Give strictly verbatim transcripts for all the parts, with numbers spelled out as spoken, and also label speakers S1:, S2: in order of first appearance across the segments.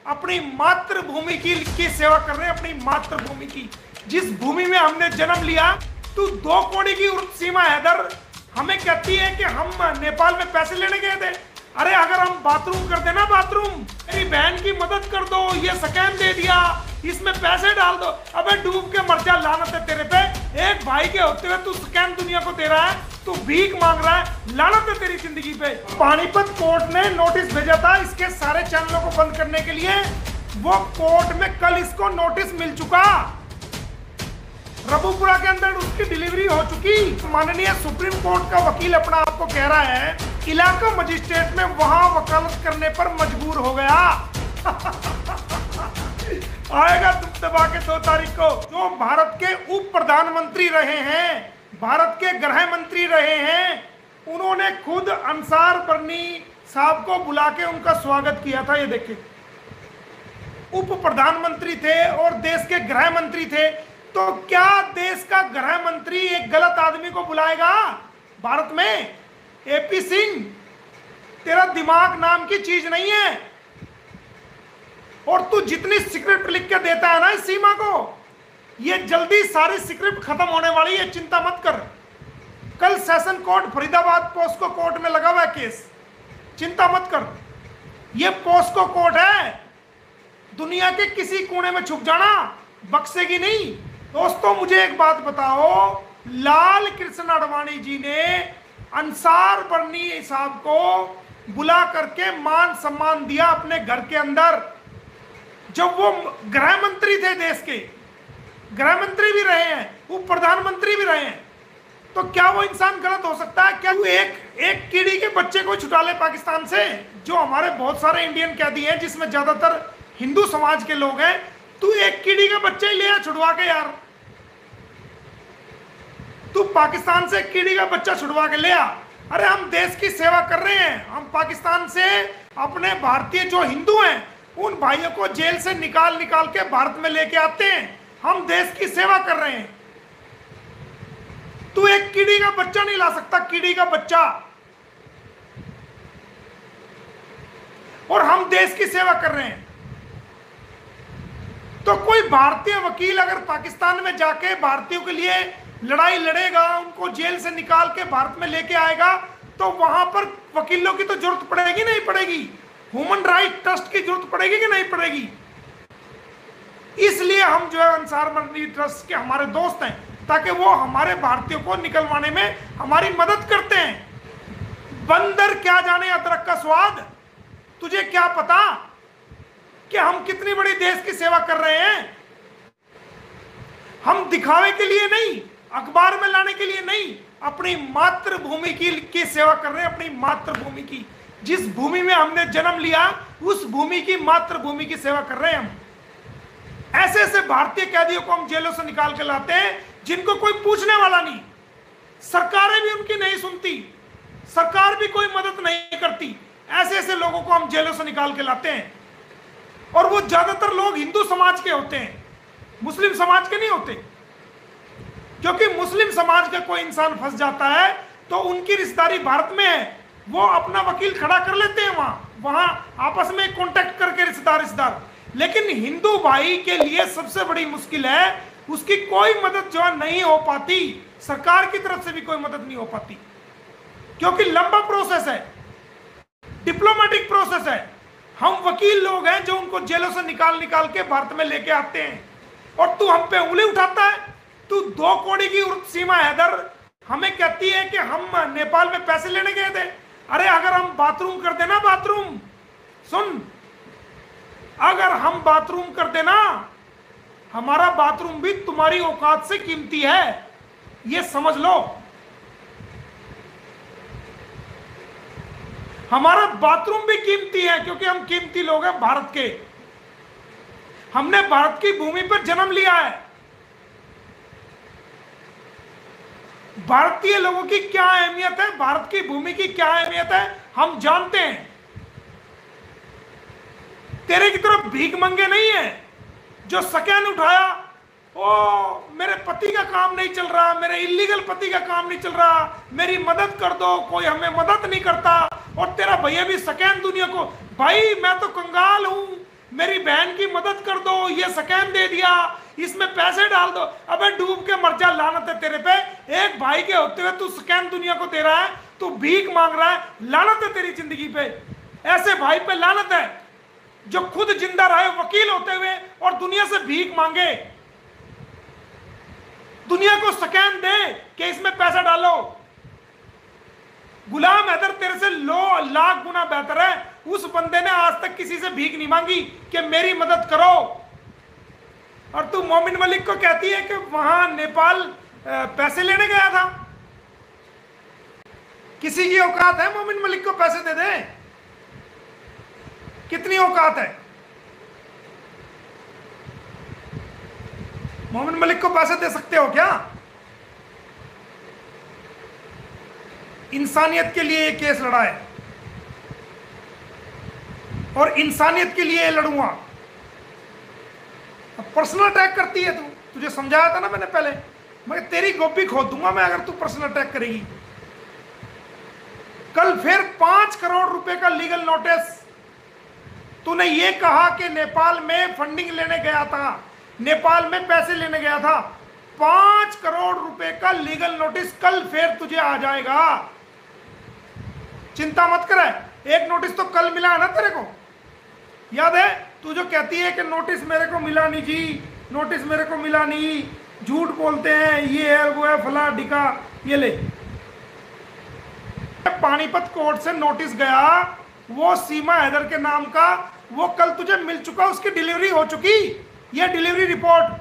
S1: अपनी मातृभूमि की, की सेवा कर रहे हैं, अपनी मातृभूमि की, जिस भूमि में हमने जन्म लिया। तू दो कौड़ी की उर्द सीमा हैदर हमें कहती है कि हम नेपाल में पैसे लेने गए थे। अरे अगर हम बाथरूम कर देना, बाथरूम मेरी बहन की मदद कर दो, ये स्कैम दे दिया, इसमें पैसे डाल दो, अबे डूब के मर जा, लानत है तेरे पे। एक भाई के होते हुए तू स्कैम दुनिया को दे रहा है, तू भीख मांग रहा है, लानत है तेरी जिंदगी पे। पानीपत कोर्ट ने नोटिस भेजा था इसके सारे चैनलों को बंद करने के लिए। वो कोर्ट में कल इसको नोटिस मिल चुका, रबुपुरा के अंदर उसकी डिलीवरी हो चुकी। माननीय सुप्रीम कोर्ट का वकील अपना आपको कह रहा है इलाका मजिस्ट्रेट में वहां वकालत करने पर मजबूर हो गया। आएगा दबदबा के दो तारीख को। जो भारत के उप प्रधानमंत्री रहे हैं, भारत के गृह मंत्री रहे हैं, उन्होंने खुद अंसार बर्नी साहब को बुला के उनका स्वागत किया था। ये देखिए, उप प्रधानमंत्री थे और देश के गृह मंत्री थे, तो क्या देश का गृह मंत्री एक गलत आदमी को बुलाएगा भारत में? एपी सिंह, तेरा दिमाग नाम की चीज नहीं है। और तू जितनी स्क्रिप्ट लिख के देता है ना इस सीमा को, ये जल्दी सारी स्क्रिप्ट खत्म होने वाली है, चिंता मत कर। कल session court Faridabad POCSO court में लगा हुआ है केस, चिंता मत कर। ये पोस्को कोर्ट है, दुनिया के किसी कोने में छुप जाना, बख्शेगी नहीं। दोस्तों मुझे एक बात बताओ, लाल कृष्ण आडवाणी जी ने अंसार बर्नी साहब को बुला करके मान सम्मान दिया अपने घर के अंदर, जब वो गृह मंत्री थे, देश के गृह मंत्री भी रहे हैं, उप प्रधानमंत्री भी रहे हैं। तो क्या वो इंसान गलत हो सकता है? क्या वो एक एक कीड़ी के बच्चे को छुटा ले पाकिस्तान से, जो हमारे बहुत सारे इंडियन कैदी हैं जिसमें ज्यादातर हिंदू समाज के लोग हैं, तू एक कीड़ी का बच्चा ही ले आ छुड़वा के यार। तू पाकिस्तान से कीड़ी का बच्चा छुड़वा के ले आ। अरे हम देश की सेवा कर रहे हैं, हम पाकिस्तान से अपने भारतीय जो हिंदू हैं उन भाइयों को जेल से निकाल निकाल के भारत में लेके आते हैं, हम देश की सेवा कर रहे हैं। तू एक कीड़ी का बच्चा नहीं ला सकता, कीड़ी का बच्चा, और हम देश की सेवा कर रहे हैं। तो कोई भारतीय वकील अगर पाकिस्तान में जाके भारतीयों के लिए लड़ाई लड़ेगा, उनको जेल से निकाल के भारत में लेके आएगा, तो वहां पर वकीलों की तो जरूरत पड़ेगी नहीं पड़ेगी, ह्यूमन राइट ट्रस्ट की जरूरत पड़ेगी कि नहीं पड़ेगी। इसलिए हम जो है अंसार बर्नी ट्रस्ट के हमारे दोस्त हैं, ताकि वो हमारे भारतीयों को निकलवाने में हमारी मदद करते हैं। बंदर क्या जाने अदरक का स्वाद, तुझे क्या पता कि हम कितनी बड़ी देश की सेवा कर रहे हैं। हम दिखावे के लिए नहीं, अखबार में लाने के लिए नहीं, अपनी मातृभूमि की, की सेवा कर रहे हैं, अपनी मातृभूमि की, जिस भूमि में हमने जन्म लिया उस भूमि की, मातृभूमि की सेवा कर रहे हैं हम। ऐसे ऐसे भारतीय कैदियों को हम जेलों से निकाल के लाते हैं जिनको कोई पूछने वाला नहीं, सरकारें भी उनकी नहीं सुनती, सरकार भी कोई मदद नहीं करती। ऐसे ऐसे लोगों को हम जेलों से निकाल के लाते हैं, और वो ज्यादातर लोग हिंदू समाज के होते हैं, मुस्लिम समाज के नहीं होते। क्योंकि मुस्लिम समाज का कोई इंसान फंस जाता है तो उनकी रिश्तेदारी भारत में है, वो अपना वकील खड़ा कर लेते हैं वहां वहां आपस में कांटेक्ट करके रिश्तेदार रिश्तेदार लेकिन हिंदू भाई के लिए सबसे बड़ी मुश्किल है, उसकी कोई मदद जो है नहीं हो पाती, सरकार की तरफ से भी कोई मदद नहीं हो पाती, क्योंकि लंबा प्रोसेस है, डिप्लोमेटिक प्रोसेस है। हम वकील लोग हैं जो उनको जेलों से निकाल निकाल के भारत में लेके आते हैं, और तू हम पे उंगली उठाता है। तू दो कौड़ी की उर्द सीमा हैदर हमें कहती है कि हम नेपाल में पैसे लेने गए थे। अरे अगर हम बाथरूम कर देना, बाथरूम सुन, अगर हम बाथरूम कर देना, हमारा बाथरूम भी तुम्हारी औकात से कीमती है, ये समझ लो। हमारा बाथरूम भी कीमती है, क्योंकि हम कीमती लोग हैं भारत के, हमने भारत की भूमि पर जन्म लिया है। भारतीय लोगों की क्या अहमियत है, भारत की भूमि की क्या अहमियत है, हम जानते हैं। तेरे की तरफ भीख मंगे नहीं है जो सकैन उठाया, ओ मेरे पति का काम नहीं चल रहा, मेरे इलीगल पति का काम नहीं चल रहा, मेरी मदद कर दो, कोई हमें मदद नहीं करता, और तेरा भैया भी सकैन दुनिया को, भाई मैं तो कंगाल हूं, मेरी बहन की मदद कर दो, ये स्कैम दे दिया, इसमें पैसे डाल दो। अबे डूब के मर जा, लानत है तेरे पे। एक भाई के होते हुए तू स्कैम दुनिया को दे रहा है, तू भीख मांग रहा है, लानत है तेरी जिंदगी पे। ऐसे भाई पे लानत है जो खुद जिंदा रहे वकील होते हुए और दुनिया से भीख मांगे, दुनिया को स्कैम दे कि इसमें पैसा डालो। गुलाम हैदर तेरे से लो लाख गुना बेहतर है। उस बंदे ने आज तक किसी से भीख नहीं मांगी कि मेरी मदद करो, और तू मोमिन मलिक को कहती है कि वहां नेपाल पैसे लेने गया था। किसी की औकात है मोमिन मलिक को पैसे दे दे? कितनी औकात है? मोमिन मलिक को पैसे दे सकते हो क्या? इंसानियत के लिए ये केस लड़ा है और इंसानियत के लिए लड़ूंगा। पर्सनल अटैक करती है तू, तुझे समझाया था ना मैंने पहले, मैं तेरी गोभी खोद दूंगा मैं अगर तू पर्सनल अटैक करेगी। कल फिर पांच करोड़ रुपए का लीगल नोटिस। तूने ये कहा कि नेपाल में फंडिंग लेने गया था, नेपाल में पैसे लेने गया था। पांच करोड़ रुपए का लीगल नोटिस कल फिर तुझे आ जाएगा, चिंता मत कर। एक नोटिस तो कल मिला है ना तेरे को, याद है? तू जो कहती है कि नोटिस मेरे को मिला नहीं जी, नोटिस मेरे को मिला नहीं, झूठ बोलते हैं, ये है वो है फला ढिका। ये ले, पानीपत कोर्ट से नोटिस गया, वो सीमा हैदर के नाम का, वो कल तुझे मिल चुका, उसकी डिलीवरी हो चुकी। ये डिलीवरी रिपोर्ट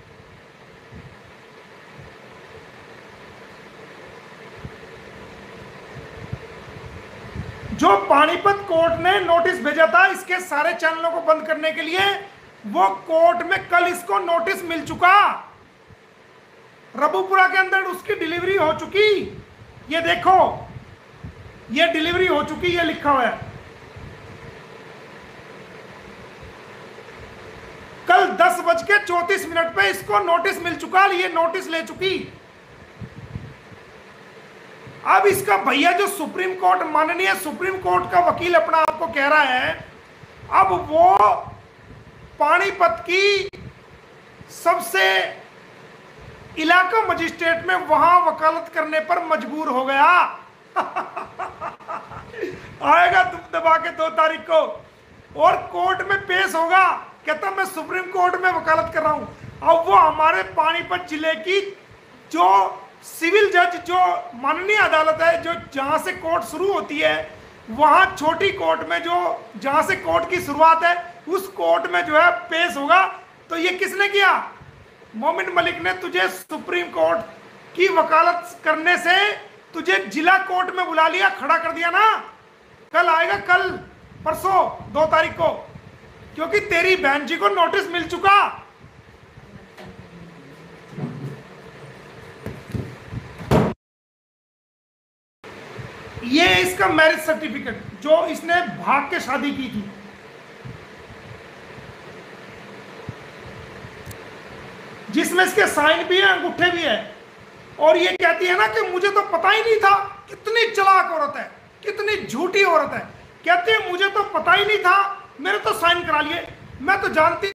S1: जो पानीपत कोर्ट ने नोटिस भेजा था इसके सारे चैनलों को बंद करने के लिए, वो कोर्ट में कल इसको नोटिस मिल चुका। रबुपुरा के अंदर उसकी डिलीवरी हो चुकी। ये देखो, ये डिलीवरी हो चुकी, ये लिखा हुआ है। कल दस बज के चौंतीस मिनट पे इसको नोटिस मिल चुका, ये नोटिस ले चुकी। अब इसका भैया जो सुप्रीम कोर्ट, माननीय सुप्रीम कोर्ट का वकील अपना आपको कह रहा है, अब वो पानीपत की सबसे इलाका मजिस्ट्रेट में वहां वकालत करने पर मजबूर हो गया। आएगा दुम दबा के दो तारीख को और कोर्ट में पेश होगा, कहता मैं सुप्रीम कोर्ट में वकालत कर रहा हूं। अब वो हमारे पानीपत जिले की जो सिविल जज, जो माननीय अदालत है, जो जहां से कोर्ट शुरू होती है, वहां छोटी कोर्ट में जो जहां से कोर्ट की शुरुआत है, उस कोर्ट में जो है पेश होगा। तो ये किसने किया? मोमिन मलिक ने तुझे सुप्रीम कोर्ट की वकालत करने से तुझे जिला कोर्ट में बुला लिया, खड़ा कर दिया ना। कल आएगा, कल परसों दो तारीख को, क्योंकि तेरी बहन जी को नोटिस मिल चुका। ये इसका मैरिज सर्टिफिकेट जो इसने भाग के शादी की थी, जिसमें इसके साइन भी है, अंगूठे भी है। और ये कहती है ना कि मुझे तो पता ही नहीं था। कितनी चालाक औरत है, कितनी झूठी औरत है। कहती है मुझे तो पता ही नहीं था, मेरे तो साइन करा लिए, मैं तो जानती